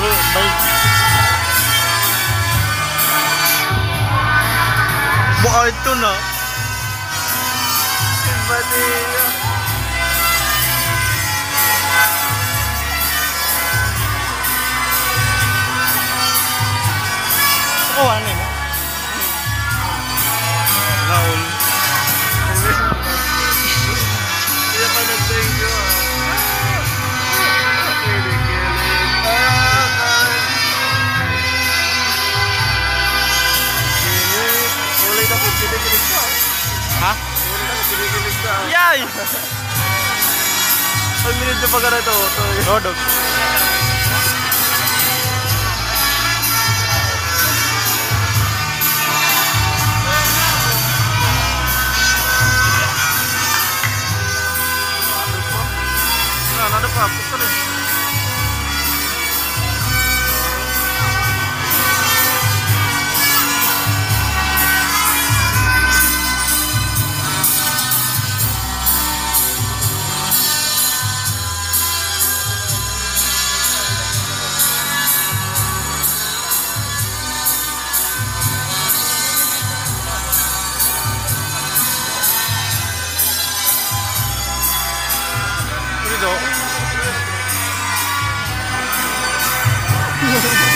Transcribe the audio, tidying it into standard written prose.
Bay. Baka ito na. Iba niya. Oh, ano yun? Raul. Kaya pa nag-thank you Ulay na po, kinikilig ka. Ha? Ulay na po, kinikilig ka. Yay! Pag minute pa ka na to. Rodog. Ada apa? Putar ya? Ini dong.